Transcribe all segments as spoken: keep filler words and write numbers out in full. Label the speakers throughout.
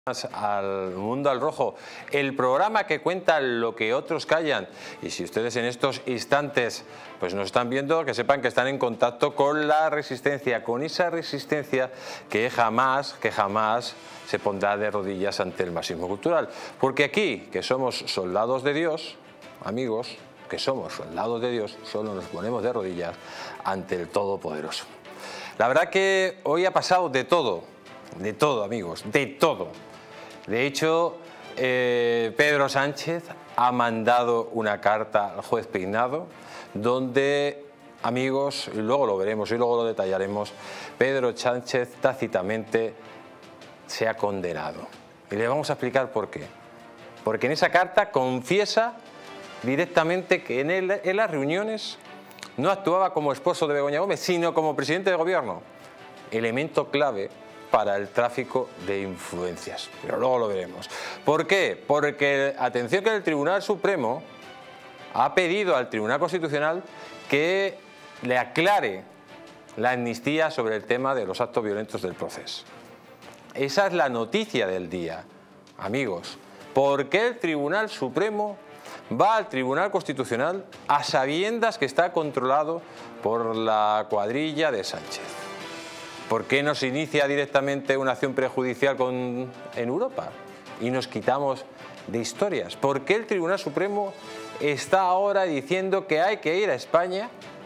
Speaker 1: Al Mundo al Rojo, el programa que cuenta lo que otros callan. Y si ustedes en estos instantes pues nos están viendo, que sepan que están en contacto con la resistencia, con esa resistencia que jamás, que jamás se pondrá de rodillas ante el marxismo cultural. Porque aquí, que somos soldados de Dios, amigos, que somos soldados de Dios, solo nos ponemos de rodillas ante el Todopoderoso. La verdad que hoy ha pasado de todo, de todo, amigos, de todo. De hecho, eh, Pedro Sánchez ha mandado una carta al juez Peinado donde, amigos, y luego lo veremos y luego lo detallaremos, Pedro Sánchez tácitamente se ha condenado. Y le vamos a explicar por qué. Porque en esa carta confiesa directamente que en, él, en las reuniones no actuaba como esposo de Begoña Gómez, sino como presidente de gobierno. Elemento clave para el tráfico de influencias, pero luego lo veremos. ¿Por qué? Porque, atención, que el Tribunal Supremo ha pedido al Tribunal Constitucional que le aclare la amnistía sobre el tema de los actos violentos del proceso. Esa es la noticia del día, amigos. ¿Por qué el Tribunal Supremo va al Tribunal Constitucional a sabiendas que está controlado por la cuadrilla de Sánchez? ¿Por qué no se inicia directamente una acción prejudicial con, en Europa y nos quitamos de historias? ¿Por qué el Tribunal Supremo está ahora diciendo que hay que ir a España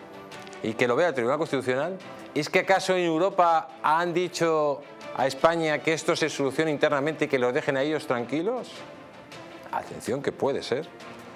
Speaker 1: y que lo vea el Tribunal Constitucional? ¿Es que acaso en Europa han dicho a España que esto se solucione internamente y que los dejen a ellos tranquilos? Atención, que puede ser.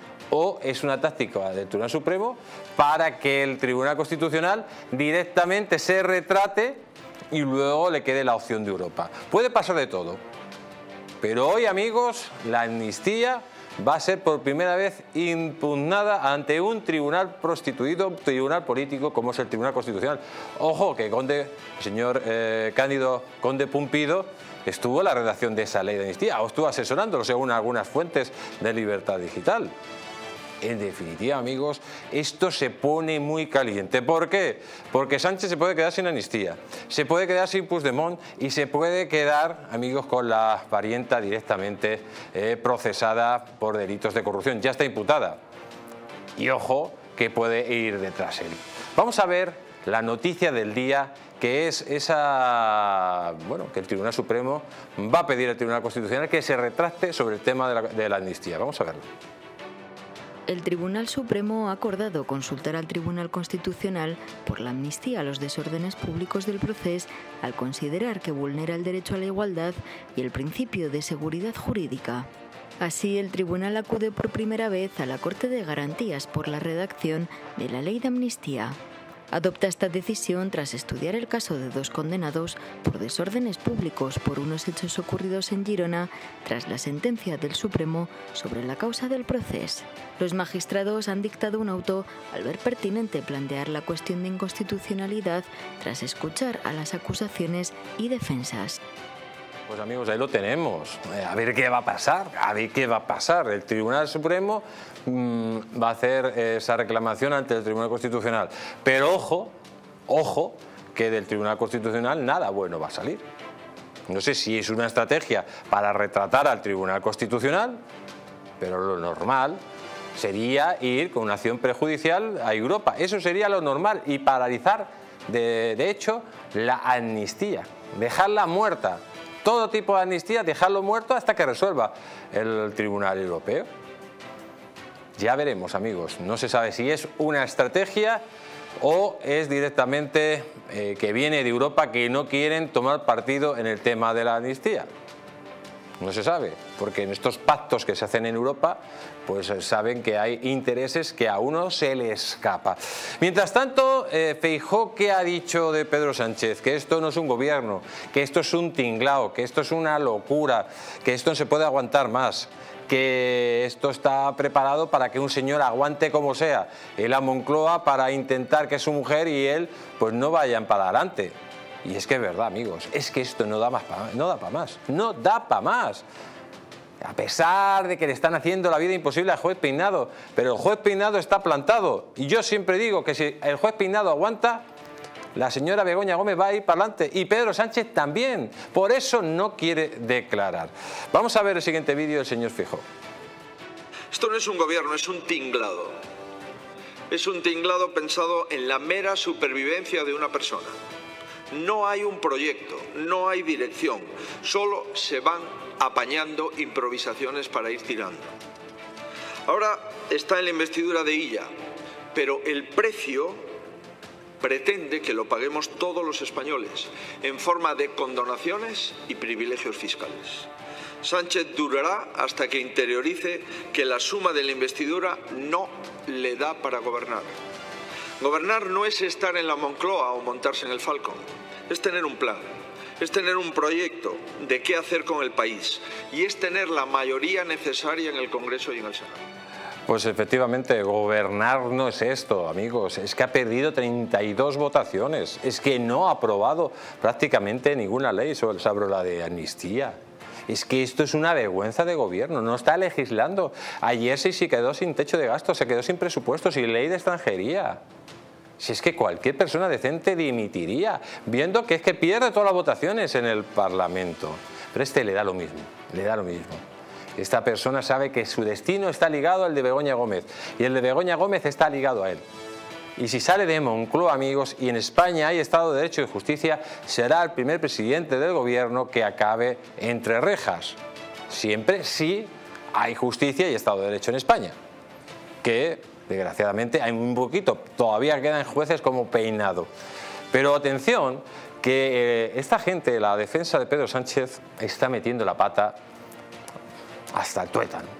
Speaker 1: O es una táctica del Tribunal Supremo para que el Tribunal Constitucional directamente se retrate y luego le quede la opción de Europa. Puede pasar de todo. Pero hoy, amigos, la amnistía va a ser por primera vez impugnada ante un tribunal prostituido, un tribunal político como es el Tribunal Constitucional. Ojo, que Conde, el señor eh, Cándido Conde Pumpido estuvo en la redacción de esa ley de amnistía, o estuvo asesorándolo según algunas fuentes de Libertad Digital. En definitiva, amigos, esto se pone muy caliente. ¿Por qué? Porque Sánchez se puede quedar sin amnistía, se puede quedar sin Puigdemont y se puede quedar, amigos, con la parienta directamente eh, procesada por delitos de corrupción. Ya está imputada. Y ojo, que puede ir detrás él. Vamos a ver la noticia del día, que es esa, bueno, que el Tribunal Supremo va a pedir al Tribunal Constitucional que se retracte sobre el tema de la, de la amnistía. Vamos a verlo.
Speaker 2: El Tribunal Supremo ha acordado consultar al Tribunal Constitucional por la amnistía a los desórdenes públicos del proceso al considerar que vulnera el derecho a la igualdad y el principio de seguridad jurídica. Así, el Tribunal acude por primera vez a la Corte de Garantías por la redacción de la Ley de Amnistía. Adopta esta decisión tras estudiar el caso de dos condenados por desórdenes públicos por unos hechos ocurridos en Girona tras la sentencia del Supremo sobre la causa del proceso. Los magistrados han dictado un auto al ver pertinente plantear la cuestión de inconstitucionalidad tras escuchar a las acusaciones y defensas.
Speaker 1: Pues amigos, ahí lo tenemos. A ver qué va a pasar, a ver qué va a pasar. El Tribunal Supremo mmm, va a hacer esa reclamación ante el Tribunal Constitucional. Pero ojo, ojo, que del Tribunal Constitucional nada bueno va a salir. No sé si es una estrategia para retratar al Tribunal Constitucional, pero lo normal sería ir con una acción prejudicial a Europa. Eso sería lo normal y paralizar, de, de hecho, la amnistía, dejarla muerta. Todo tipo de amnistía, dejarlo muerto hasta que resuelva el Tribunal Europeo. Ya veremos, amigos. No se sabe si es una estrategia o es directamente eh, que viene de Europa, que no quieren tomar partido en el tema de la amnistía. No se sabe, porque en estos pactos que se hacen en Europa, pues saben que hay intereses que a uno se le escapa. Mientras tanto, eh, Feijóo, ¿qué ha dicho de Pedro Sánchez? Que esto no es un gobierno, que esto es un tinglao, que esto es una locura, que esto no se puede aguantar más, que esto está preparado para que un señor aguante como sea él a Moncloa para intentar que su mujer y él pues no vayan para adelante. Y es que es verdad, amigos, es que esto no da más pa, no da para más, no da para más. A pesar de que le están haciendo la vida imposible al juez Peinado, pero el juez Peinado está plantado. Y yo siempre digo que si el juez Peinado aguanta, la señora Begoña Gómez va a ir para adelante y Pedro Sánchez también. Por eso no quiere declarar. Vamos a ver el siguiente vídeo del señor Feijóo.
Speaker 3: Esto no es un gobierno, es un tinglado. Es un tinglado pensado en la mera supervivencia de una persona. No hay un proyecto, no hay dirección, solo se van apañando improvisaciones para ir tirando. Ahora está en la investidura de Illa, pero el precio pretende que lo paguemos todos los españoles en forma de condonaciones y privilegios fiscales. Sánchez durará hasta que interiorice que la suma de la investidura no le da para gobernar. Gobernar no es estar en la Moncloa o montarse en el Falcon, es tener un plan, es tener un proyecto de qué hacer con el país y es tener la mayoría necesaria en el Congreso y en el Senado.
Speaker 1: Pues efectivamente, gobernar no es esto, amigos, es que ha perdido treinta y dos votaciones, es que no ha aprobado prácticamente ninguna ley sobre la de amnistía. Es que esto es una vergüenza de gobierno, no está legislando. Ayer sí se quedó sin techo de gasto, se quedó sin presupuesto, sin ley de extranjería. Si es que cualquier persona decente dimitiría, viendo que es que pierde todas las votaciones en el Parlamento. Pero este le da lo mismo, le da lo mismo. Esta persona sabe que su destino está ligado al de Begoña Gómez y el de Begoña Gómez está ligado a él. Y si sale de Moncloa, amigos, y en España hay Estado de Derecho y Justicia, será el primer presidente del gobierno que acabe entre rejas. Siempre sí hay justicia y Estado de Derecho en España. Que, desgraciadamente, hay un poquito, todavía quedan jueces como peinado. Pero atención, que eh, esta gente, la defensa de Pedro Sánchez, está metiendo la pata hasta el tuétano.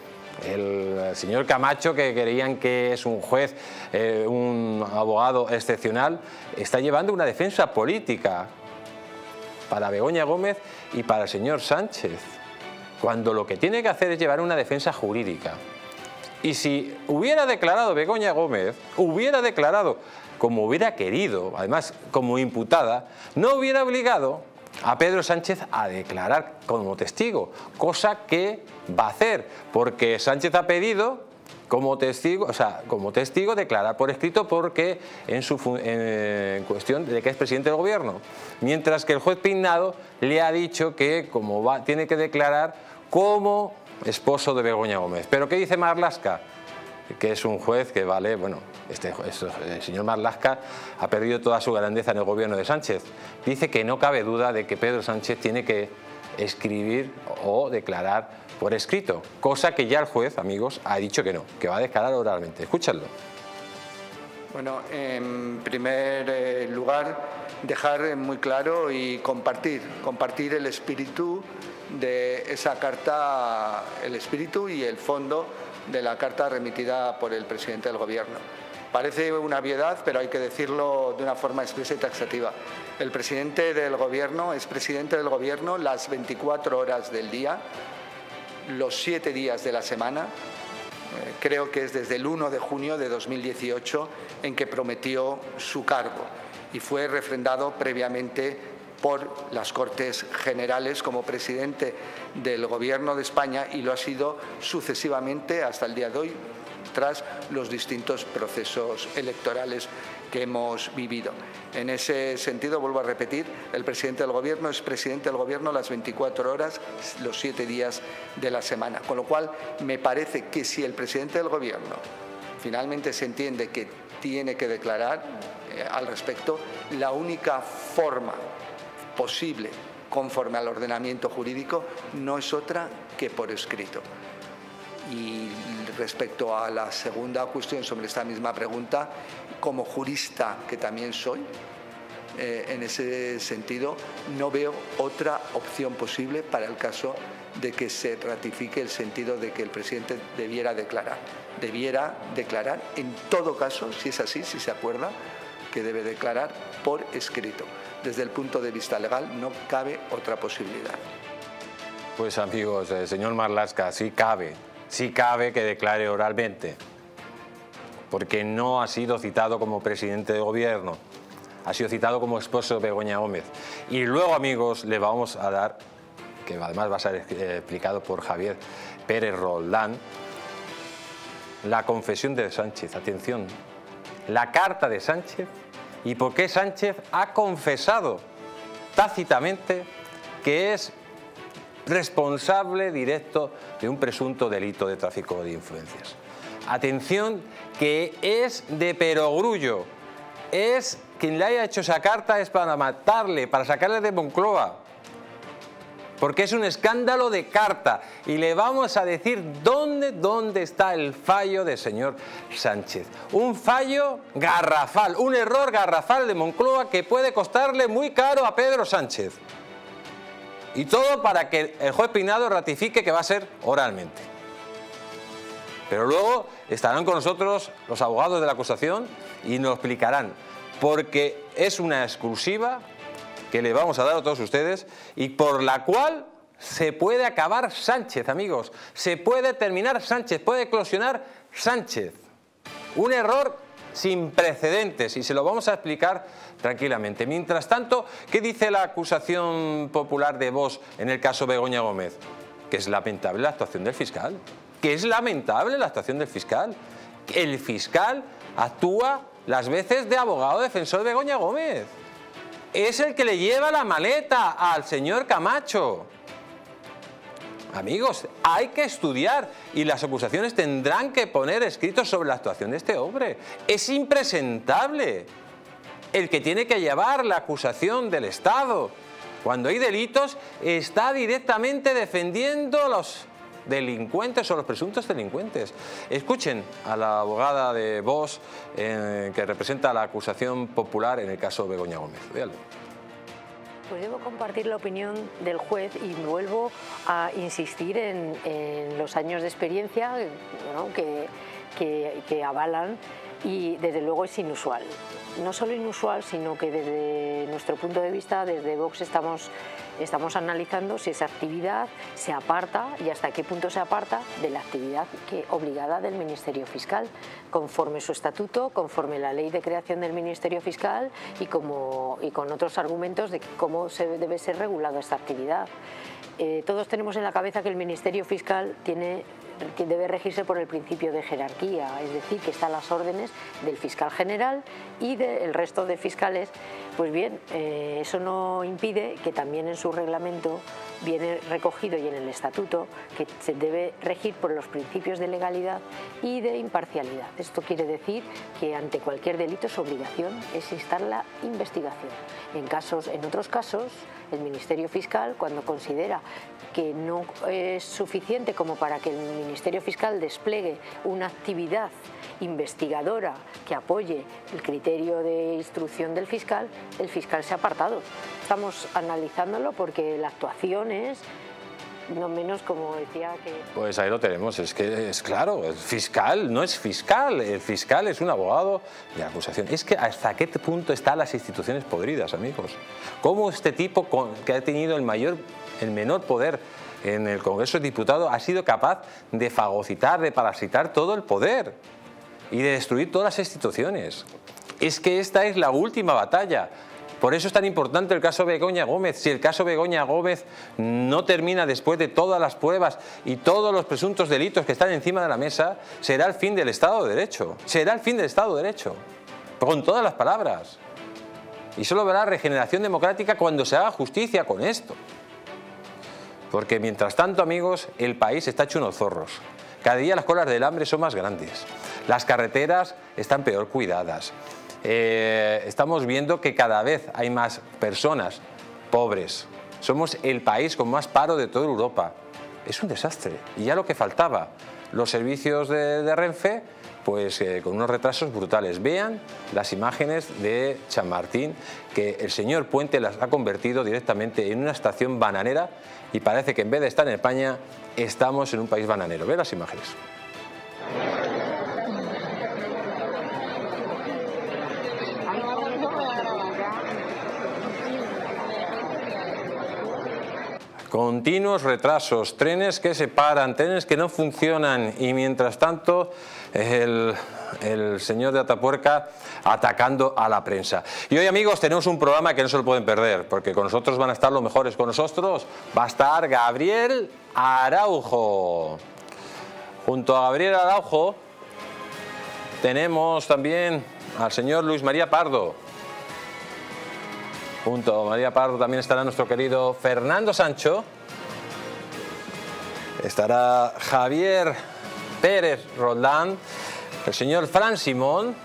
Speaker 1: El señor Camacho, que creían que es un juez, eh, un abogado excepcional, está llevando una defensa política para Begoña Gómez y para el señor Sánchez, cuando lo que tiene que hacer es llevar una defensa jurídica. Y si hubiera declarado Begoña Gómez, hubiera declarado como hubiera querido, además como imputada, no hubiera obligado a Pedro Sánchez a declarar como testigo, cosa que va a hacer, porque Sánchez ha pedido como testigo, o sea, como testigo declarar por escrito porque en, su, en cuestión de que es presidente del gobierno, mientras que el juez Pignado le ha dicho que como va, tiene que declarar como esposo de Begoña Gómez. ¿Pero qué dice Marlaska? Que es un juez que vale, bueno, este, este, el señor Marlaska ha perdido toda su grandeza en el gobierno de Sánchez. Dice que no cabe duda de que Pedro Sánchez tiene que escribir o declarar por escrito, cosa que ya el juez, amigos, ha dicho que no, que va a declarar oralmente. Escúchalo.
Speaker 4: Bueno, en primer lugar, dejar muy claro y compartir, compartir el espíritu de esa carta, el espíritu y el fondo de la carta remitida por el presidente del gobierno. Parece una obviedad, pero hay que decirlo de una forma expresa y taxativa. El presidente del gobierno es presidente del gobierno las veinticuatro horas del día, los siete días de la semana. Eh, creo que es desde el uno de junio de dos mil dieciocho en que prometió su cargo y fue refrendado previamente por las Cortes Generales como presidente del Gobierno de España y lo ha sido sucesivamente hasta el día de hoy tras los distintos procesos electorales que hemos vivido. En ese sentido, vuelvo a repetir, el presidente del Gobierno es presidente del Gobierno las veinticuatro horas, los siete días de la semana. Con lo cual, me parece que si el presidente del Gobierno finalmente se entiende que tiene que declarar eh, al respecto, la única forma posible conforme al ordenamiento jurídico no es otra que por escrito. Y respecto a la segunda cuestión sobre esta misma pregunta, como jurista que también soy, eh, en ese sentido no veo otra opción posible para el caso de que se ratifique el sentido de que el presidente debiera declarar. Debiera declarar en todo caso, si es así, si se acuerda, que debe declarar por escrito. Desde el punto de vista legal no cabe otra posibilidad.
Speaker 1: Pues amigos, el señor Marlaska, sí cabe, sí cabe que declare oralmente, porque no ha sido citado como presidente de gobierno, ha sido citado como esposo de Begoña Gómez. Y luego, amigos, le vamos a dar, que además va a ser explicado por Javier Pérez Roldán, la confesión de Sánchez. Atención, la carta de Sánchez y por qué Sánchez ha confesado tácitamente que es responsable directo de un presunto delito de tráfico de influencias. Atención, que es de perogrullo, es quien le haya hecho esa carta es para matarle, para sacarle de Moncloa, porque es un escándalo de carta y le vamos a decir dónde, dónde está el fallo del señor Sánchez. Un fallo garrafal, un error garrafal de Moncloa que puede costarle muy caro a Pedro Sánchez. Y todo para que el juez Peinado ratifique que va a ser oralmente. Pero luego estarán con nosotros los abogados de la acusación y nos explicarán, porque es una exclusiva que le vamos a dar a todos ustedes y por la cual se puede acabar Sánchez, amigos. Se puede terminar Sánchez, puede eclosionar Sánchez. Un error sin precedentes y se lo vamos a explicar tranquilamente. Mientras tanto, ¿qué dice la acusación popular de Vox en el caso Begoña Gómez? Que es lamentable la actuación del fiscal. Que es lamentable la actuación del fiscal. El fiscal actúa las veces de abogado defensor de Begoña Gómez. Es el que le lleva la maleta al señor Camacho. Amigos, hay que estudiar y las acusaciones tendrán que poner escritos sobre la actuación de este hombre. Es impresentable el que tiene que llevar la acusación del Estado. Cuando hay delitos, está directamente defendiendo a los delincuentes o los presuntos delincuentes. Escuchen a la abogada de Vox eh, que representa la acusación popular en el caso Begoña Gómez. Véanlo.
Speaker 5: Pues debo compartir la opinión del juez y vuelvo a insistir en, en los años de experiencia, ¿no? que, que, que avalan, y desde luego es inusual. No solo inusual, sino que desde nuestro punto de vista, desde Vox estamos, estamos analizando si esa actividad se aparta y hasta qué punto se aparta de la actividad que, obligada del Ministerio Fiscal, conforme su estatuto, conforme la ley de creación del Ministerio Fiscal y, como, y con otros argumentos de cómo se debe ser regulada esta actividad. Eh, todos tenemos en la cabeza que el Ministerio Fiscal tiene, que debe regirse por el principio de jerarquía, es decir, que está a las órdenes del fiscal general y del resto de fiscales. Pues bien, eh, eso no impide que también en su reglamento viene recogido y en el estatuto que se debe regir por los principios de legalidad y de imparcialidad. Esto quiere decir que ante cualquier delito su obligación es instar la investigación. En, casos, en otros casos, el Ministerio Fiscal, cuando considera que no es suficiente como para que el Ministerio Fiscal despliegue una actividad investigadora que apoye el criterio de instrucción del fiscal, el fiscal se ha apartado. Estamos analizándolo porque la actuación es no menos, como decía, que...
Speaker 1: Pues ahí lo tenemos, es que es claro, el fiscal no es fiscal, el fiscal es un abogado de acusación. Es que hasta qué punto están las instituciones podridas, amigos. Cómo este tipo que ha tenido el mayor, el menor poder en el Congreso de Diputados ha sido capaz de fagocitar, de parasitar todo el poder y de destruir todas las instituciones. Es que esta es la última batalla. Por eso es tan importante el caso Begoña Gómez. Si el caso Begoña Gómez no termina después de todas las pruebas y todos los presuntos delitos que están encima de la mesa, será el fin del Estado de Derecho. Será el fin del Estado de Derecho. Con todas las palabras. Y solo verá regeneración democrática cuando se haga justicia con esto. Porque mientras tanto, amigos, el país está hecho unos zorros. Cada día las colas del hambre son más grandes. Las carreteras están peor cuidadas. Eh, estamos viendo que cada vez hay más personas pobres. Somos el país con más paro de toda Europa. Es un desastre. Y ya lo que faltaba, los servicios de, de Renfe, pues eh, con unos retrasos brutales. Vean las imágenes de Chamartín, que el señor Puente las ha convertido directamente en una estación bananera y parece que en vez de estar en España, estamos en un país bananero. Vean las imágenes. Continuos retrasos, trenes que se paran, trenes que no funcionan y mientras tanto el, el señor de Atapuerca atacando a la prensa. Y hoy, amigos, tenemos un programa que no se lo pueden perder porque con nosotros van a estar los mejores. Con nosotros va a estar Gabriel Araujo. Junto a Gabriel Araujo tenemos también al señor Luis María Pardo. Junto a María Pardo también estará nuestro querido Fernando Sancho. Estará Javier Pérez Roldán, el señor Fran Simón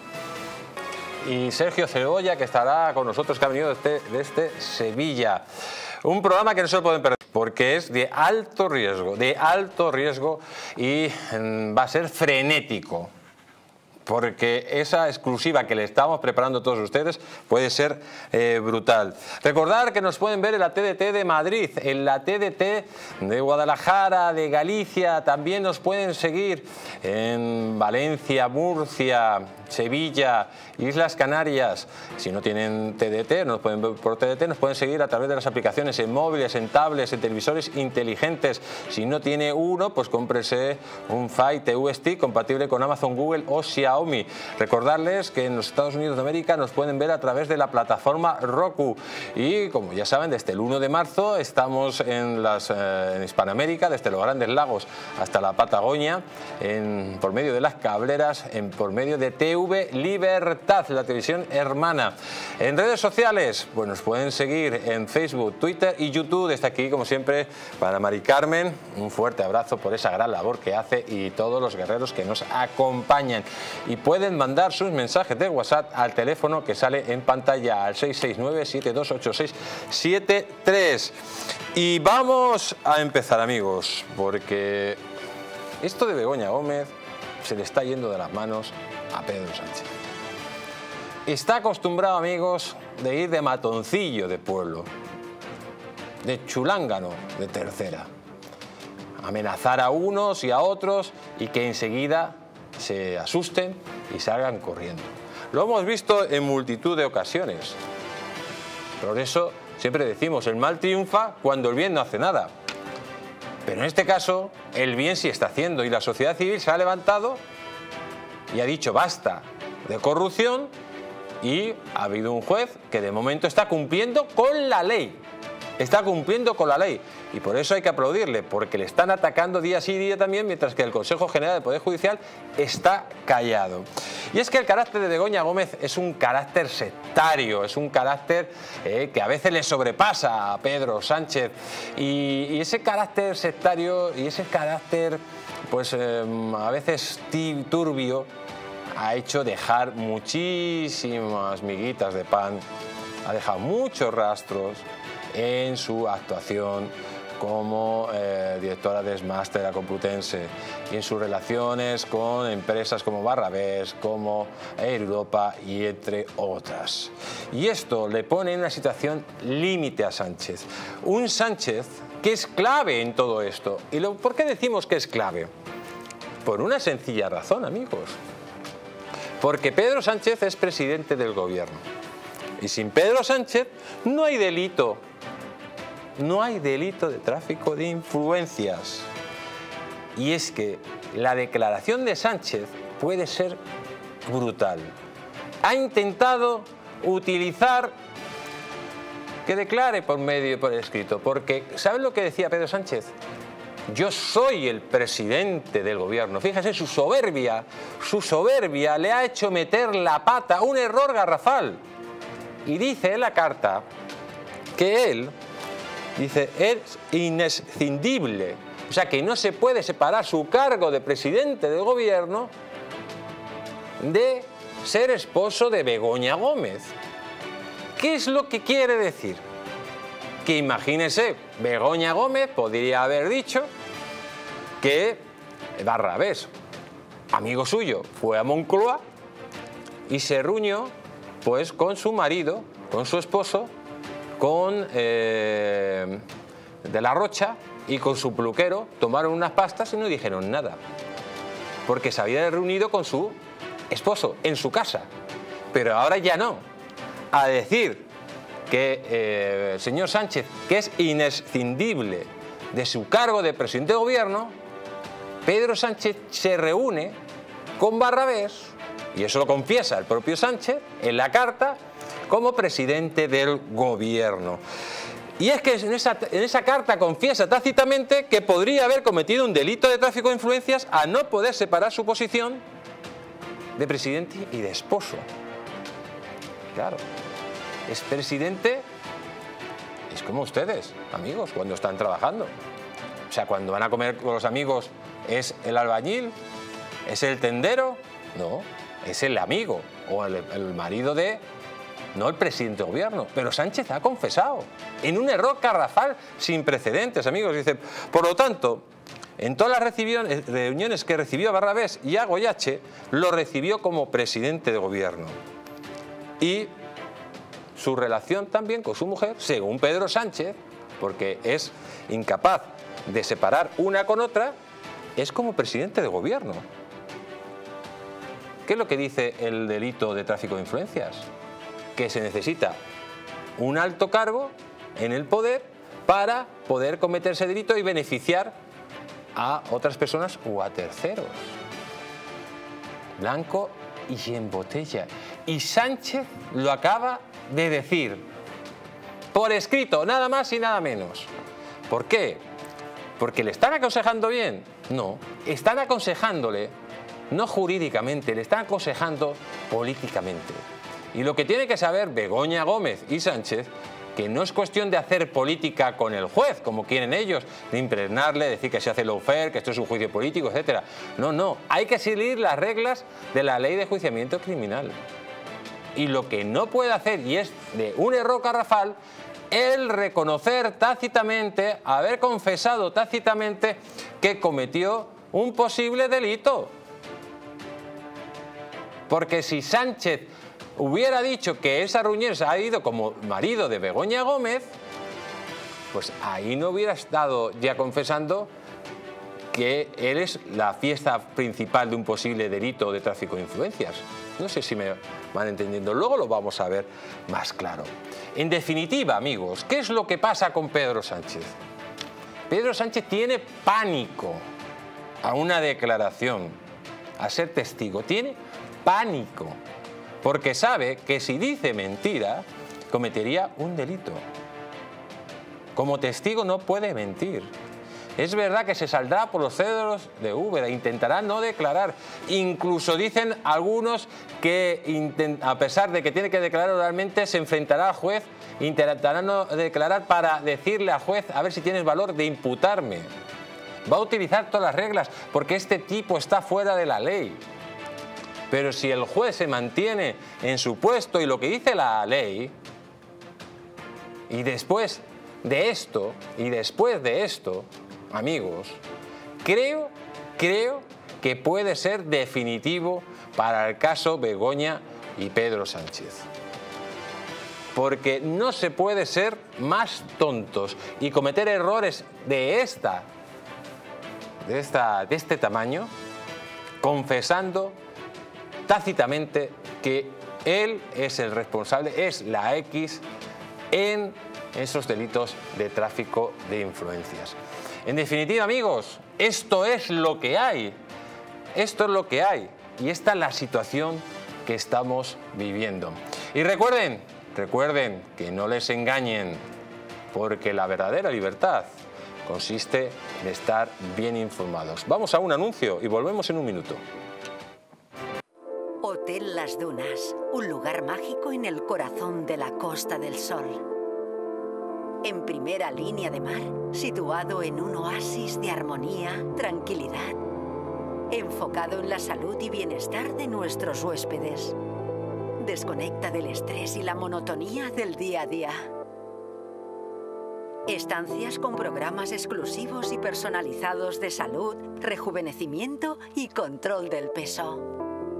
Speaker 1: y Sergio Cebolla, que estará con nosotros, que ha venido desde, desde Sevilla. Un programa que no se lo pueden perder porque es de alto riesgo, de alto riesgo y mmm, va a ser frenético. Porque esa exclusiva que le estamos preparando a todos ustedes puede ser eh, brutal. Recordar que nos pueden ver en la T D T de Madrid, en la T D T de Guadalajara, de Galicia, también nos pueden seguir en Valencia, Murcia, Sevilla, Islas Canarias. Si no tienen T D T, nos pueden ver por T D T, nos pueden seguir a través de las aplicaciones en móviles, en tablets, en televisores inteligentes. Si no tiene uno, pues cómprese un Fire T V Stick compatible con Amazon, Google o Xiaomi. Recordarles que en los Estados Unidos de América nos pueden ver a través de la plataforma Roku. Y como ya saben, desde el uno de marzo estamos en, las, eh, en Hispanoamérica, desde los Grandes Lagos hasta la Patagonia, en, por medio de las cableras, en, por medio de T V Libertad, la televisión hermana. En redes sociales, pues nos pueden seguir en Facebook, Twitter y YouTube. Desde aquí, como siempre, para Mari Carmen, un fuerte abrazo por esa gran labor que hace y todos los guerreros que nos acompañan. Y pueden mandar sus mensajes de WhatsApp al teléfono que sale en pantalla, al seis seis nueve, siete dos ocho seis siete tres. Y vamos a empezar, amigos, porque esto de Begoña Gómez se le está yendo de las manos a Pedro Sánchez. Está acostumbrado, amigos, de ir de matoncillo de pueblo, de chulángano de tercera, amenazar a unos y a otros y que enseguida se asusten y salgan corriendo. Lo hemos visto en multitud de ocasiones. Por eso siempre decimos, el mal triunfa cuando el bien no hace nada. Pero en este caso, el bien sí está haciendo y la sociedad civil se ha levantado y ha dicho basta de corrupción y ha habido un juez que de momento está cumpliendo con la ley. Está cumpliendo con la ley y por eso hay que aplaudirle, porque le están atacando día sí y día también, mientras que el Consejo General del Poder Judicial está callado. Y es que el carácter de Begoña Gómez es un carácter sectario, es un carácter eh, que a veces le sobrepasa a Pedro Sánchez y, y ese carácter sectario y ese carácter pues eh, a veces turbio ha hecho dejar muchísimas miguitas de pan, ha dejado muchos rastros en su actuación como eh, directora de Smash de la Complutense y en sus relaciones con empresas como Barrabés, como Air Europa y entre otras. Y esto le pone en una situación límite a Sánchez. Un Sánchez que es clave en todo esto. ¿Y lo, por qué decimos que es clave? Por una sencilla razón, amigos. Porque Pedro Sánchez es presidente del gobierno. Y sin Pedro Sánchez no hay delito. No hay delito de tráfico de influencias. Y es que la declaración de Sánchez puede ser brutal. Ha intentado utilizar que declare por medio por escrito, porque ¿saben lo que decía Pedro Sánchez? Yo soy el presidente del gobierno. Fíjense, su soberbia, su soberbia le ha hecho meter la pata, un error garrafal. Y dice en la carta que él dice, es inescindible, o sea que no se puede separar su cargo de presidente del gobierno de ser esposo de Begoña Gómez. ¿Qué es lo que quiere decir? Que imagínese, Begoña Gómez podría haber dicho que Barrabés, amigo suyo, fue a Moncloa y se reunió pues con su marido, con su esposo, con eh, de la Rocha y con su peluquero, tomaron unas pastas y no dijeron nada, porque se había reunido con su esposo en su casa. Pero ahora ya no. A decir que eh, el señor Sánchez, que es inescindible de su cargo de presidente de gobierno, Pedro Sánchez se reúne con Barrabés, y eso lo confiesa el propio Sánchez en la carta, como presidente del gobierno. Y es que en esa, en esa carta confiesa tácitamente que podría haber cometido un delito de tráfico de influencias a no poder separar su posición de presidente y de esposo. Claro, es presidente Es como ustedes, amigos, cuando están trabajando. O sea, cuando van a comer con los amigos, ¿es el albañil? ¿Es el tendero? No, es el amigo o el, el marido de... No el presidente de gobierno, pero Sánchez ha confesado en un error garrafal sin precedentes, amigos. Dice, por lo tanto, en todas las reuniones que recibió a Barrabés y a Goyache, lo recibió como presidente de gobierno. Y su relación también con su mujer, según Pedro Sánchez, porque es incapaz de separar una con otra, es como presidente de gobierno. ¿Qué es lo que dice el delito de tráfico de influencias? Que se necesita un alto cargo en el poder para poder cometer ese delito y beneficiar a otras personas o a terceros. Blanco y en botella. Y Sánchez lo acaba de decir por escrito, nada más y nada menos. ¿Por qué? ¿Porque le están aconsejando bien? No, están aconsejándole, no jurídicamente, le están aconsejando políticamente. Y lo que tiene que saber Begoña Gómez y Sánchez, que no es cuestión de hacer política con el juez, como quieren ellos, de impregnarle, decir que se hace lawfare, que esto es un juicio político, etcétera. No, no, hay que seguir las reglas de la ley de enjuiciamiento criminal. Y lo que no puede hacer, y es de un error garrafal, el reconocer tácitamente, haber confesado tácitamente que cometió un posible delito. Porque si Sánchez hubiera dicho que esa reunión se ha ido como marido de Begoña Gómez, pues ahí no hubiera estado ya confesando que él es la fiesta principal de un posible delito de tráfico de influencias. No sé si me van entendiendo, luego lo vamos a ver más claro. En definitiva, amigos, ¿qué es lo que pasa con Pedro Sánchez? Pedro Sánchez tiene pánico a una declaración, a ser testigo, tiene pánico. Porque sabe que si dice mentira, cometería un delito. Como testigo no puede mentir. Es verdad que se saldrá por los cedros de Úbeda, intentará no declarar. Incluso dicen algunos que, a pesar de que tiene que declarar oralmente, se enfrentará al juez, intentará no declarar para decirle al juez a ver si tienes valor de imputarme. Va a utilizar todas las reglas porque este tipo está fuera de la ley. Pero si el juez se mantiene en su puesto y lo que dice la ley, y después de esto, y después de esto, amigos, creo, creo que puede ser definitivo para el caso Begoña y Pedro Sánchez. Porque no se puede ser más tontos y cometer errores de esta, de esta, de este tamaño, confesando tácitamente que él es el responsable, es la X en esos delitos de tráfico de influencias. En definitiva, amigos, esto es lo que hay, esto es lo que hay y esta es la situación que estamos viviendo. Y recuerden, recuerden que no les engañen, porque la verdadera libertad consiste en estar bien informados. Vamos a un anuncio y volvemos en un minuto.
Speaker 6: Hotel Las Dunas, un lugar mágico en el corazón de la Costa del Sol. En primera línea de mar, situado en un oasis de armonía, tranquilidad, enfocado en la salud y bienestar de nuestros huéspedes. Desconecta del estrés y la monotonía del día a día. Estancias con programas exclusivos y personalizados de salud, rejuvenecimiento y control del peso.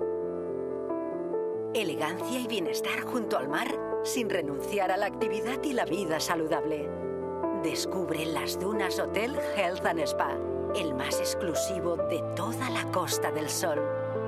Speaker 6: Elegancia y bienestar junto al mar, sin renunciar a la actividad y la vida saludable. Descubre Las Dunas Hotel Health and Spa, el más exclusivo de toda la Costa del Sol.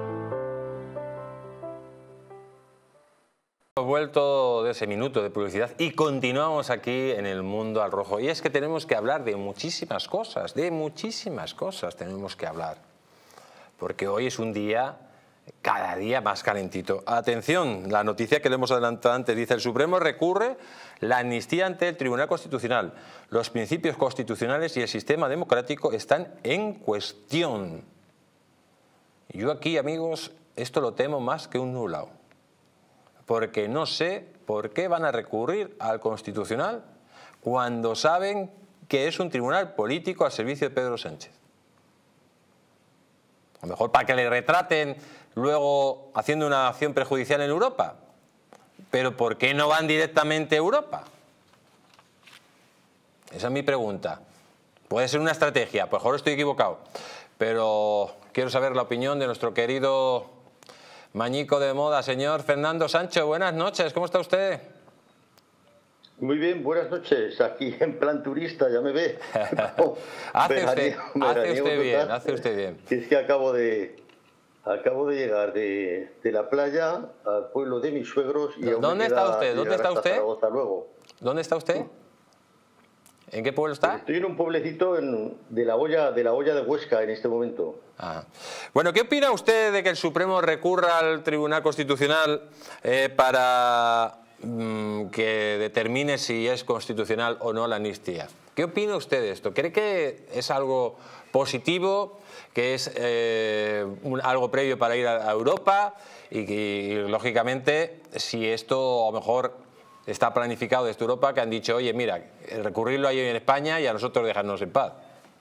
Speaker 1: Hemos vuelto de ese minuto de publicidad y continuamos aquí en el Mundo al Rojo. Y es que tenemos que hablar de muchísimas cosas, de muchísimas cosas tenemos que hablar. Porque hoy es un día cada día más calentito. Atención, la noticia que le hemos adelantado antes dice: el Supremo recurre la amnistía ante el Tribunal Constitucional. Los principios constitucionales y el sistema democrático están en cuestión. Yo aquí, amigos, esto lo temo más que un nublado, porque no sé por qué van a recurrir al Constitucional cuando saben que es un tribunal político al servicio de Pedro Sánchez? A lo mejor para que le retraten luego haciendo una acción prejudicial en Europa. Pero ¿por qué no van directamente a Europa? Esa es mi pregunta. Puede ser una estrategia, pues mejor estoy equivocado. Pero quiero saber la opinión de nuestro querido mañico de moda, señor Fernando Sancho. Buenas noches, ¿cómo está usted?
Speaker 7: Muy bien, buenas noches. Aquí en plan turista, ya me ve.
Speaker 1: hace usted, hace usted bien, hace usted bien.
Speaker 7: Es que acabo de, acabo de llegar de, de la playa al pueblo de mis suegros. Y
Speaker 1: ¿Dónde está usted? ¿Dónde está usted?
Speaker 7: Zaragoza luego.
Speaker 1: ¿Dónde está usted? ¿En qué pueblo está?
Speaker 7: Estoy en un pueblecito en, de la olla de la olla de Huesca en este momento.
Speaker 1: Ah. Bueno, ¿qué opina usted de que el Supremo recurra al Tribunal Constitucional eh, para mmm, que determine si es constitucional o no la amnistía? ¿Qué opina usted de esto? ¿Cree que es algo positivo, que es eh, un, algo previo para ir a, a Europa y que, y, lógicamente, si esto a lo mejor está planificado desde Europa, que han dicho, oye, mira, recurrirlo ahí en España y a nosotros dejarnos en paz?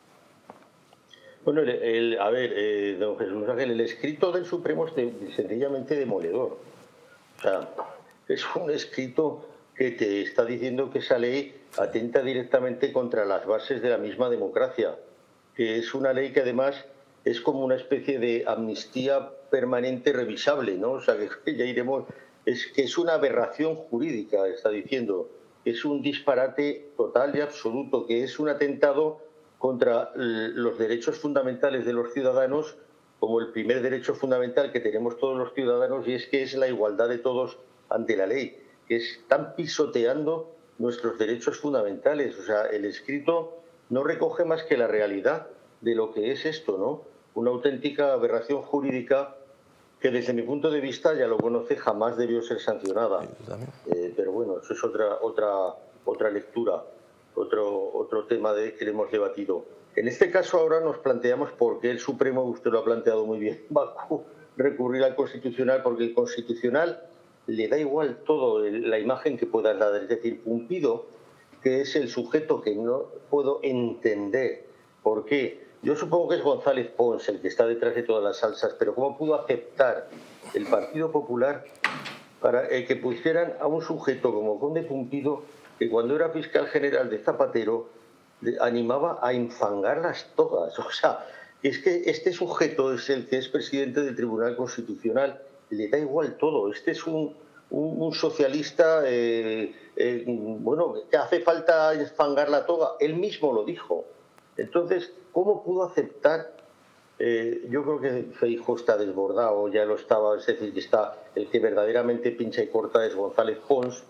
Speaker 7: Bueno, el, el, a ver, eh, don Jesús Ángel, el escrito del Supremo es de, sencillamente demoledor. O sea, es un escrito que te está diciendo que esa ley atenta directamente contra las bases de la misma democracia, que es una ley que además es como una especie de amnistía permanente revisable, ¿no? O sea, que ya iremos... Es que es una aberración jurídica, está diciendo, es un disparate total y absoluto, que es un atentado contra los derechos fundamentales de los ciudadanos, como el primer derecho fundamental que tenemos todos los ciudadanos, y es que es la igualdad de todos ante la ley, que están pisoteando nuestros derechos fundamentales. O sea, el escrito no recoge más que la realidad de lo que es esto, ¿no? Una auténtica aberración jurídica que desde mi punto de vista, ya lo conoce, jamás debió ser sancionada. Eh, pero bueno, eso es otra otra otra lectura, otro otro tema de que hemos debatido. En este caso ahora nos planteamos por qué el Supremo, usted lo ha planteado muy bien, va a recurrir al Constitucional, porque el Constitucional le da igual todo el, la imagen que pueda dar. Es decir, Pumpido, que es el sujeto que no puedo entender por qué. Yo supongo que es González Pons el que está detrás de todas las salsas, pero ¿cómo pudo aceptar el Partido Popular para eh, que pusieran a un sujeto como Conde Pumpido, que cuando era fiscal general de Zapatero le animaba a infangar las togas? O sea, es que este sujeto es el que es presidente del Tribunal Constitucional, le da igual todo. Este es un, un, un socialista, eh, eh, bueno, que hace falta infangar la toga. Él mismo lo dijo. Entonces, ¿cómo pudo aceptar? Eh, yo creo que Feijóo está desbordado, ya lo estaba, es decir, que está el que verdaderamente pincha y corta es González Pons,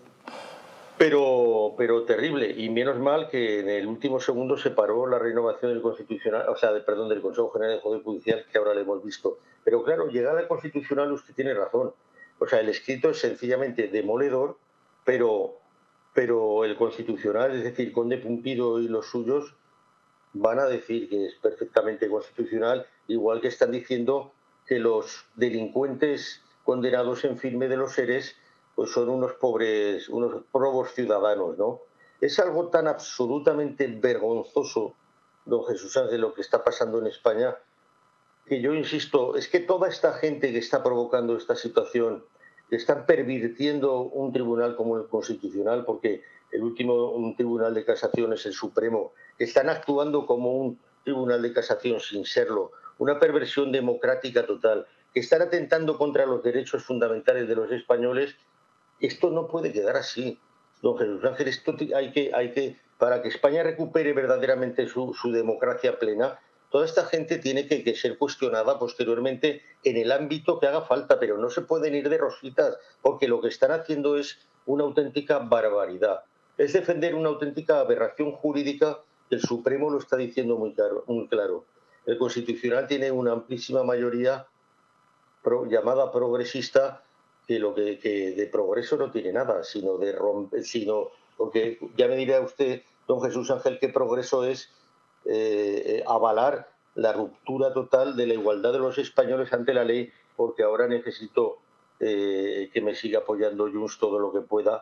Speaker 7: pero, pero terrible, y menos mal que en el último segundo se paró la renovación del Constitucional, o sea, de, perdón, del Consejo General del Poder Judicial, que ahora lo hemos visto. Pero claro, llegar al Constitucional usted tiene razón, o sea, el escrito es sencillamente demoledor, pero, pero el Constitucional, es decir, Conde Pumpido y los suyos, van a decir que es perfectamente constitucional, igual que están diciendo que los delincuentes condenados en firme de los seres pues son unos pobres, unos probos ciudadanos, ¿no? Es algo tan absolutamente vergonzoso, don Jesús Ángel, lo que está pasando en España, que yo insisto, es que toda esta gente que está provocando esta situación, que están pervirtiendo un tribunal como el Constitucional, porque el último un tribunal de casación es el Supremo, que están actuando como un tribunal de casación sin serlo, una perversión democrática total, que están atentando contra los derechos fundamentales de los españoles. Esto no puede quedar así, don Jesús Ángel. Esto hay que, hay que, para que España recupere verdaderamente su, su democracia plena, toda esta gente tiene que, que ser cuestionada posteriormente en el ámbito que haga falta, pero no se pueden ir de rositas, porque lo que están haciendo es una auténtica barbaridad. Es defender una auténtica aberración jurídica. El Supremo lo está diciendo muy claro. Muy claro. El Constitucional tiene una amplísima mayoría pro, llamada progresista, que lo que, que de progreso no tiene nada, sino de romper, sino porque ya me dirá usted, don Jesús Ángel, qué progreso es eh, avalar la ruptura total de la igualdad de los españoles ante la ley, porque ahora necesito eh, que me siga apoyando Junts todo lo que pueda,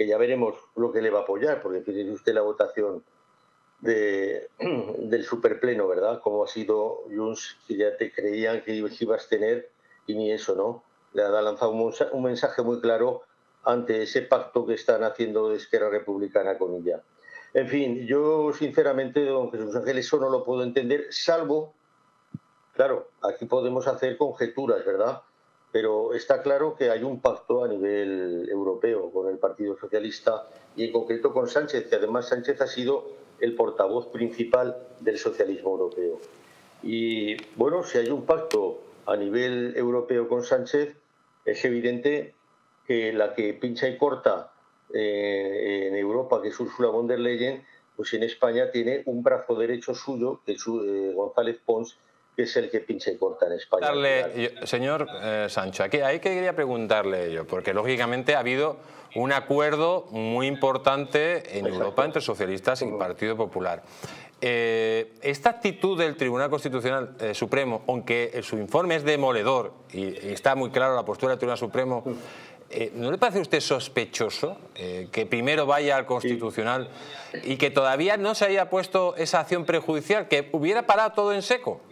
Speaker 7: que ya veremos lo que le va a apoyar, porque tiene usted la votación de, del superpleno, ¿verdad? Como ha sido Junts, que ya te creían que ibas a tener, y ni eso, ¿no? Le ha lanzado un mensaje muy claro ante ese pacto que están haciendo de Esquerra Republicana con ella. En fin, yo sinceramente, don Jesús Ángel, eso no lo puedo entender, salvo, claro, aquí podemos hacer conjeturas, ¿verdad? Pero está claro que hay un pacto a nivel europeo con el Partido Socialista y en concreto con Sánchez, que además Sánchez ha sido el portavoz principal del socialismo europeo. Y bueno, si hay un pacto a nivel europeo con Sánchez, es evidente que la que pincha y corta eh, en Europa, que es Ursula von der Leyen, pues en España tiene un brazo derecho suyo, que es eh, González Pons, que es el que pincha y corta en España.
Speaker 1: Darle, yo, señor eh, Sancho, aquí, ahí quería preguntarle yo, porque lógicamente ha habido un acuerdo muy importante en Exacto. Europa entre socialistas y el Partido Popular. Eh, esta actitud del Tribunal Constitucional eh, Supremo, aunque su informe es demoledor y, y está muy claro la postura del Tribunal Supremo, eh, ¿no le parece a usted sospechoso eh, que primero vaya al Constitucional sí. y que todavía no se haya puesto esa acción prejudicial, que hubiera parado todo en seco?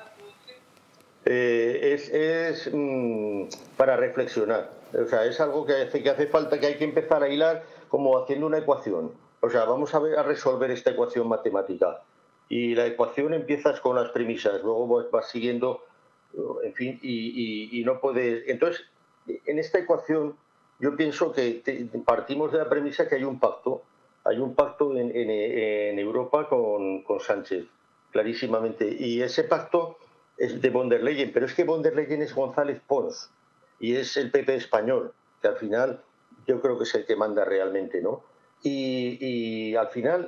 Speaker 7: Eh, es es mm, para reflexionar. O sea, es algo que hace, que hace falta, que hay que empezar a hilar como haciendo una ecuación. O sea, vamos a, ver, a resolver esta ecuación matemática. Y la ecuación empiezas con las premisas, luego vas, vas siguiendo, en fin, y, y, y no puedes... Entonces, en esta ecuación yo pienso que te, partimos de la premisa que hay un pacto. Hay un pacto en, en, en Europa con, con Sánchez, clarísimamente. Y ese pacto es de von der Leyen, pero es que von der Leyen es González Pons y es el P P español, que al final yo creo que es el que manda realmente, ¿no? Y, y al final,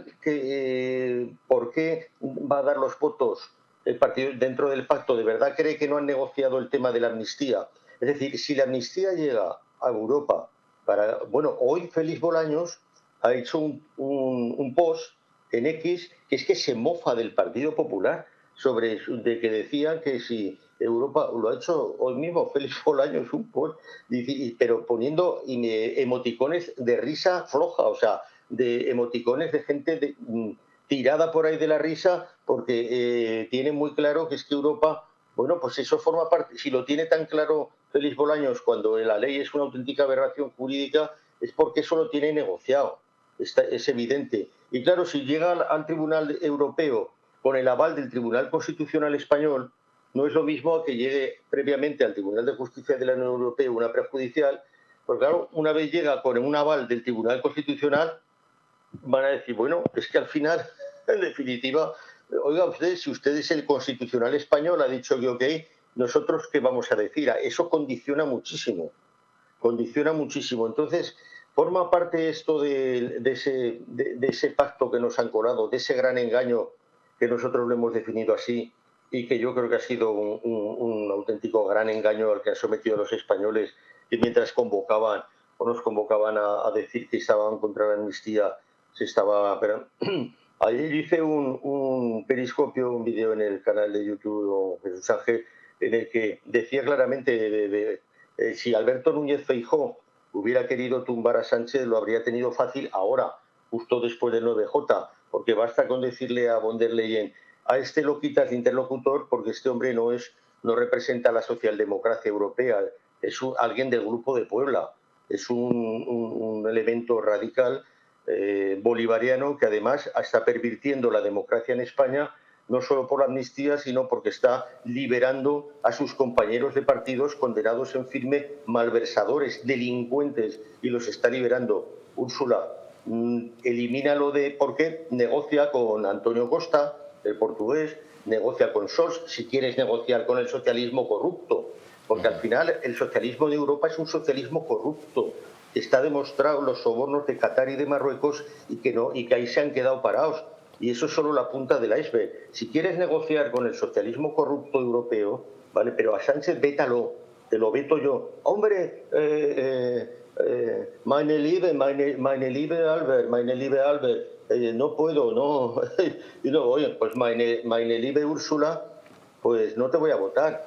Speaker 7: ¿qué, eh, ¿por qué va a dar los votos el partido dentro del pacto? ¿De verdad cree que no han negociado el tema de la amnistía? Es decir, si la amnistía llega a Europa, para, bueno, hoy Félix Bolaños ha hecho un, un, un post en X que es que se mofa del Partido Popular, sobre de que decían que si Europa, lo ha hecho hoy mismo Félix Bolaños, un post, pero poniendo emoticones de risa floja, o sea, de emoticones de gente de, tirada por ahí de la risa, porque eh, tiene muy claro que es que Europa, bueno, pues eso forma parte, si lo tiene tan claro Félix Bolaños cuando la ley es una auténtica aberración jurídica, es porque eso lo tiene negociado, está, es evidente. Y claro, si llega al, al Tribunal Europeo con el aval del Tribunal Constitucional Español, no es lo mismo que llegue previamente al Tribunal de Justicia de la Unión Europea una prejudicial, porque claro, una vez llega con un aval del Tribunal Constitucional, van a decir, bueno, es que al final, en definitiva, oiga usted, si usted es el Constitucional Español, ha dicho que ok, nosotros qué vamos a decir, eso condiciona muchísimo, condiciona muchísimo. Entonces, forma parte esto de, de, ese, de, de ese pacto que nos han colado, de ese gran engaño que nosotros lo hemos definido así, y que yo creo que ha sido un, un, un auténtico gran engaño al que han sometido a los españoles, que mientras convocaban o nos convocaban a, a decir que estaban contra la amnistía, se estaba... Pero, ayer hice un, un periscopio, un vídeo en el canal de YouTube de Jesús Ángel, en el que decía claramente de, de, de, eh, si Alberto Núñez Feijóo hubiera querido tumbar a Sánchez, lo habría tenido fácil ahora, justo después del nueve J, porque basta con decirle a von der Leyen, a este lo quitas de interlocutor porque este hombre no es no representa la socialdemocracia europea, es un, alguien del Grupo de Puebla, es un, un, un elemento radical eh, bolivariano que además está pervirtiendo la democracia en España, no solo por la amnistía, sino porque está liberando a sus compañeros de partidos condenados en firme, malversadores, delincuentes, y los está liberando. Úrsula, mmm, elimínalo de... ¿Por qué? Negocia con Antonio Costa, el portugués, negocia con Scholz, si quieres negociar con el socialismo corrupto, porque al final el socialismo de Europa es un socialismo corrupto. Está demostrado los sobornos de Qatar y de Marruecos y que, no, y que ahí se han quedado parados. Y eso es solo la punta del iceberg. Si quieres negociar con el socialismo corrupto europeo, ¿vale? Pero a Sánchez vétalo, te lo veto yo. Hombre, eh, eh, eh, meine Liebe, meine, meine Liebe Albert, meine Liebe Albert, Eh, no puedo, no. Y no, oye, pues meine, meine liebe Úrsula, pues no te voy a votar.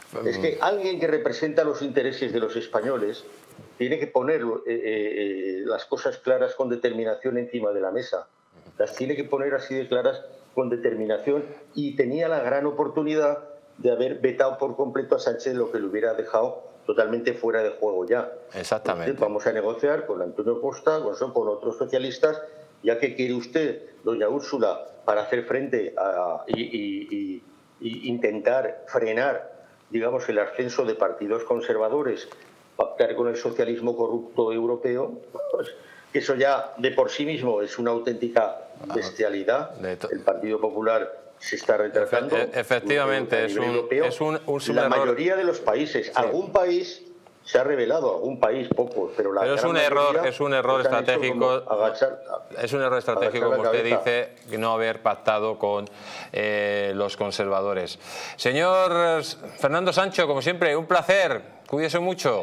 Speaker 7: Es que alguien que representa los intereses de los españoles tiene que poner eh, eh, las cosas claras con determinación encima de la mesa. Las tiene que poner así de claras con determinación, y tenía la gran oportunidad de haber vetado por completo a Sánchez, lo que le hubiera dejado totalmente fuera de juego ya.
Speaker 1: Exactamente.
Speaker 7: Entonces, vamos a negociar con Antonio Costa, con, con otros socialistas, ya que quiere usted, doña Úrsula, para hacer frente a, y, y, y, y intentar frenar, digamos, el ascenso de partidos conservadores, pactar con el socialismo corrupto europeo, pues, que eso ya de por sí mismo es una auténtica bestialidad. El Partido Popular se está retratando.
Speaker 1: Efe, efectivamente, es un,
Speaker 7: europeo.
Speaker 1: es un, un
Speaker 7: La mayoría de los países, sí. Algún país se ha revelado, algún país, pocos, pero la
Speaker 1: pero es
Speaker 7: gran
Speaker 1: un error,
Speaker 7: mayoría
Speaker 1: es un error estratégico.
Speaker 7: Agachar,
Speaker 1: es un error estratégico, como usted dice, no haber pactado con eh, los conservadores. Señor Fernando Sancho, como siempre, un placer. Cuídese mucho.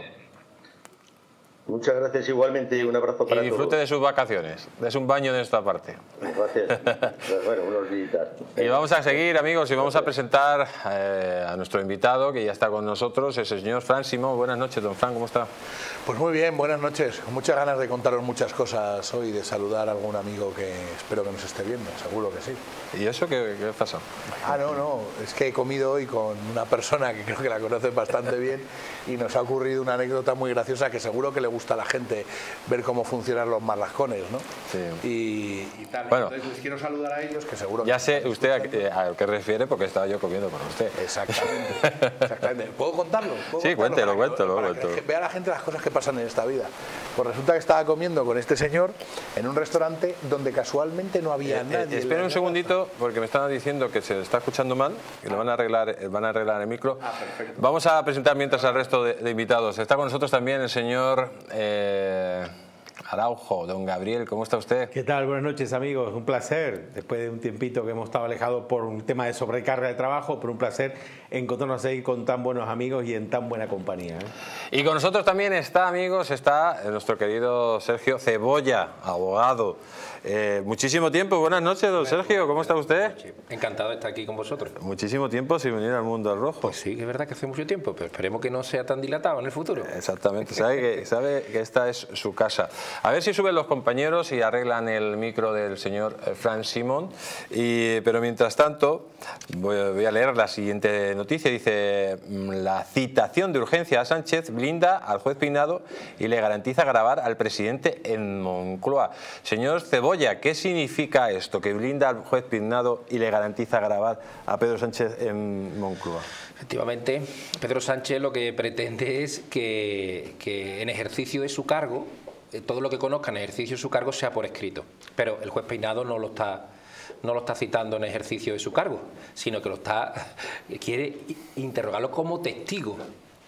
Speaker 7: Muchas gracias igualmente y un abrazo para todos.
Speaker 1: Y disfrute
Speaker 7: todos.
Speaker 1: de sus vacaciones, de un baño de esta parte.
Speaker 7: Gracias. Bueno, unos días.
Speaker 1: Y vamos a seguir, amigos, y vamos a presentar eh, a nuestro invitado, que ya está con nosotros, es el señor Fran Simón. Buenas noches, don Fran, ¿cómo está?
Speaker 8: Pues muy bien, buenas noches. Muchas ganas de contaros muchas cosas hoy, de saludar a algún amigo que espero que nos esté viendo, seguro que sí.
Speaker 1: ¿Y eso qué, qué pasa?
Speaker 8: Ah, no, no, es que he comido hoy con una persona que creo que la conoces bastante bien y nos ha ocurrido una anécdota muy graciosa que seguro que le gusta a la gente ver cómo funcionan los marlascones, ¿no?
Speaker 1: Sí.
Speaker 8: Y, y tal.
Speaker 1: Bueno,
Speaker 8: entonces les quiero saludar a ellos, que seguro que...
Speaker 1: Ya sé usted a, a qué refiere, porque estaba yo comiendo con usted.
Speaker 8: Exactamente, exactamente. ¿Puedo contarlo? ¿Puedo
Speaker 1: Sí,
Speaker 8: contarlo?
Speaker 1: cuéntelo, cuéntelo.
Speaker 8: Para
Speaker 1: cuéntelo.
Speaker 8: que vea la gente las cosas que pasan en esta vida. Pues resulta que estaba comiendo con este señor en un restaurante donde casualmente no había
Speaker 1: Eh,
Speaker 8: nadie.
Speaker 1: eh, espera un segundito, porque me están diciendo que se está escuchando mal, que le van a arreglar, eh, van a arreglar el micro.
Speaker 8: Ah, perfecto.
Speaker 1: Vamos a presentar mientras al resto de, de invitados. Está con nosotros también el señor eh, Araujo, don Gabriel. ¿Cómo está usted?
Speaker 9: ¿Qué tal? Buenas noches, amigos. Un placer, después de un tiempito que hemos estado alejados por un tema de sobrecarga de trabajo, pero un placer encontrarnos ahí con tan buenos amigos y en tan buena compañía, ¿eh?
Speaker 1: Y con nosotros también está, amigos, está nuestro querido Sergio Cebolla, abogado. Eh, muchísimo tiempo. Buenas noches, don Sergio. ¿Cómo está usted?
Speaker 10: Encantado de estar aquí con vosotros.
Speaker 1: Muchísimo tiempo sin venir al mundo al rojo.
Speaker 10: Pues sí, es verdad que hace mucho tiempo, pero esperemos que no sea tan dilatado en el futuro.
Speaker 1: Exactamente, sabe que, sabe que esta es su casa. A ver si suben los compañeros y arreglan el micro del señor Fran Simón. Y, pero mientras tanto, voy, voy a leer la siguiente noticia. Dice: la citación de urgencia a Sánchez blinda al juez Peinado y le garantiza grabar al presidente en Moncloa. Señor Cebolla, ¿qué significa esto? Que blinda al juez Peinado y le garantiza grabar a Pedro Sánchez en Moncloa.
Speaker 10: Efectivamente, Pedro Sánchez lo que pretende es que, que en ejercicio de su cargo, todo lo que conozca en ejercicio de su cargo sea por escrito. Pero el juez Peinado no lo está, no lo está citando en ejercicio de su cargo, sino que lo está, quiere interrogarlo como testigo.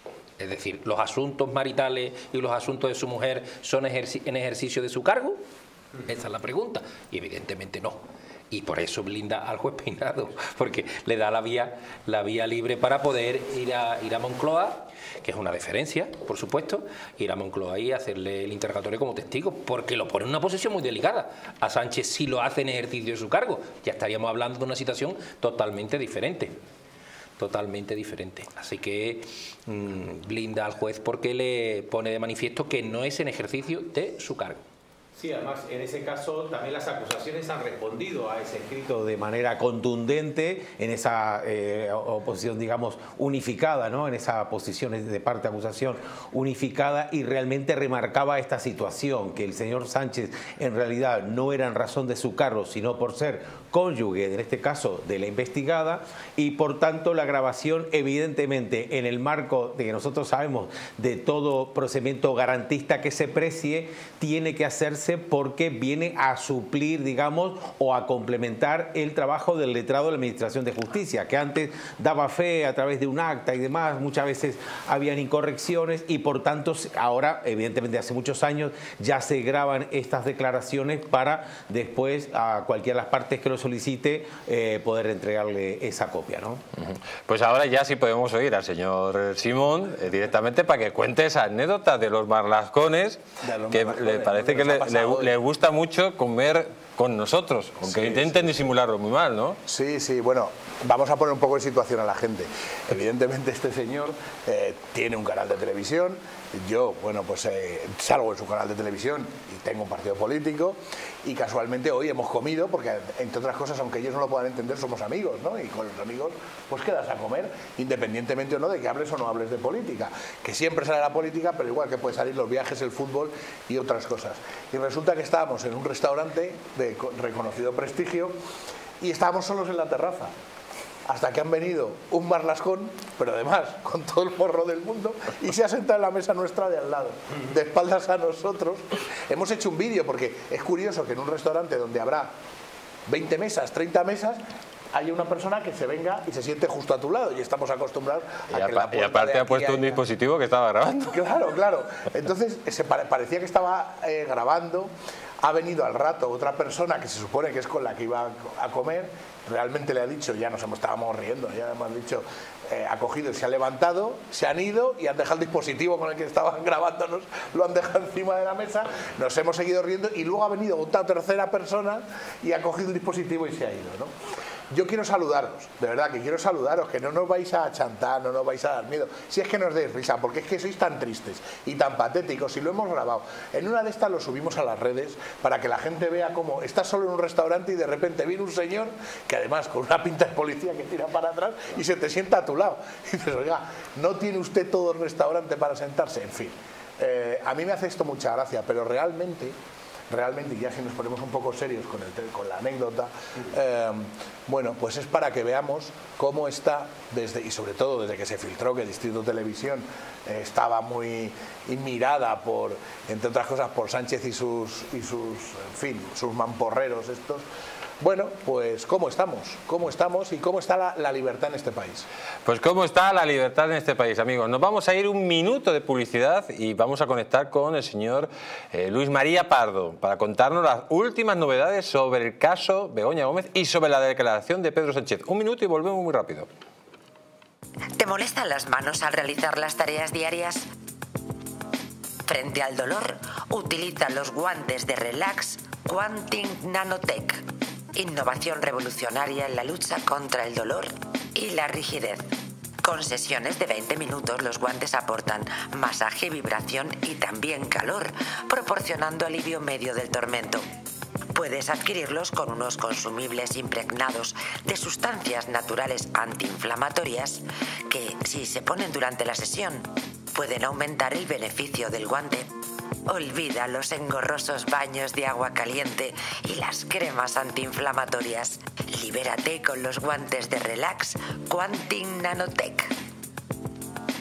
Speaker 10: Es decir, ¿los asuntos maritales y los asuntos de su mujer son ejerci- en ejercicio de su cargo? Esa es la pregunta. Y evidentemente no. Y por eso blinda al juez Peinado, porque le da la vía, la vía libre para poder ir a, ir a Moncloa, que es una deferencia, por supuesto, ir a Moncloa y hacerle el interrogatorio como testigo, porque lo pone en una posición muy delicada. A Sánchez sí lo hace en ejercicio de su cargo, ya estaríamos hablando de una situación totalmente diferente. Totalmente diferente. Así que mmm, blinda al juez porque le pone de manifiesto que no es en ejercicio de su cargo.
Speaker 9: Sí, además, en ese caso también las acusaciones han respondido a ese escrito de manera contundente en esa eh, oposición, digamos, unificada, ¿no? En esa posición de parte de acusación unificada, y realmente remarcaba esta situación, que el señor Sánchez en realidad no era en razón de su cargo, sino por ser cónyuge, en este caso, de la investigada, y por tanto la grabación, evidentemente, en el marco de que nosotros sabemos de todo procedimiento garantista que se precie, tiene que hacerse porque viene a suplir, digamos, o a complementar el trabajo del letrado de la Administración de Justicia, que antes daba fe a través de un acta y demás, muchas veces habían incorrecciones, y por tanto ahora, evidentemente hace muchos años, ya se graban estas declaraciones para después a cualquiera de las partes que lo solicite eh, poder entregarle esa copia, ¿no?
Speaker 1: Pues ahora ya sí podemos oír al señor Simón eh, directamente para que cuente esa anécdota de los marlascones, de los que marlascones, le parece que le, le, le gusta mucho comer con nosotros, aunque
Speaker 8: Sí,
Speaker 1: intenten
Speaker 8: sí,
Speaker 1: disimularlo muy mal, ¿no?
Speaker 8: Sí, sí, bueno, vamos a poner un poco de situación a la gente. Evidentemente este señor eh, tiene un canal de televisión, yo, bueno, pues eh, salgo en su canal de televisión y tengo un partido político y casualmente hoy hemos comido, porque entre otras cosas, aunque ellos no lo puedan entender, somos amigos, ¿no? Y con los amigos pues quedas a comer, independientemente o no de que hables o no hables de política, que siempre sale la política, pero igual que puede salir los viajes, el fútbol y otras cosas. Y resulta que estábamos en un restaurante de reconocido prestigio y estábamos solos en la terraza hasta que han venido un marlascón, pero además con todo el morro del mundo, y se ha sentado en la mesa nuestra de al lado, de espaldas a nosotros. Hemos hecho un vídeo porque es curioso que en un restaurante donde habrá veinte mesas, treinta mesas, hay una persona que se venga y se siente justo a tu lado, y estamos acostumbrados a
Speaker 1: y
Speaker 8: que la
Speaker 1: Y aparte ha puesto un dispositivo que estaba grabando.
Speaker 8: Claro, claro. Entonces se pare, parecía que estaba eh, grabando. Ha venido al rato otra persona que se supone que es con la que iba a, a comer. Realmente le ha dicho, ya nos estábamos riendo, ya hemos dicho, eh, ha cogido y se ha levantado, se han ido y han dejado el dispositivo con el que estaban grabándonos, lo han dejado encima de la mesa, nos hemos seguido riendo y luego ha venido otra tercera persona y ha cogido el dispositivo y se ha ido, ¿no? Yo quiero saludaros, de verdad que quiero saludaros, que no nos vais a chantar, no nos vais a dar miedo, si es que nos deis risa, porque es que sois tan tristes y tan patéticos y lo hemos grabado. En una de estas lo subimos a las redes para que la gente vea cómo estás solo en un restaurante y de repente viene un señor que además con una pinta de policía que tira para atrás y se te sienta a tu lado. Y dices, oiga, ¿no tiene usted todo el restaurante para sentarse? En fin, eh, a mí me hace esto mucha gracia, pero realmente... Realmente, ya si nos ponemos un poco serios con, el, con la anécdota, eh, bueno, pues es para que veamos cómo está, desde y sobre todo desde que se filtró que Distrito Televisión eh, estaba muy mirada por, entre otras cosas, por Sánchez y sus, y sus, en fin, sus mamporreros estos. Bueno, pues ¿cómo estamos? ¿Cómo estamos y cómo está la, la libertad en este país?
Speaker 1: Pues ¿cómo está la libertad en este país, amigos? Nos vamos a ir un minuto de publicidad y vamos a conectar con el señor eh, Luis María Pardo para contarnos las últimas novedades sobre el caso Begoña Gómez y sobre la declaración de Pedro Sánchez. Un minuto y volvemos muy rápido.
Speaker 11: ¿Te molestan las manos al realizar las tareas diarias? Frente al dolor, utiliza los guantes de Relax Quantum Nanotech. Innovación revolucionaria en la lucha contra el dolor y la rigidez. Con sesiones de veinte minutos los guantes aportan masaje, vibración y también calor, proporcionando alivio medio del tormento. Puedes adquirirlos con unos consumibles impregnados de sustancias naturales antiinflamatorias que, si se ponen durante la sesión, pueden aumentar el beneficio del guante. Olvida los engorrosos baños de agua caliente y las cremas antiinflamatorias. Libérate con los guantes de Relax Quantum Nanotech.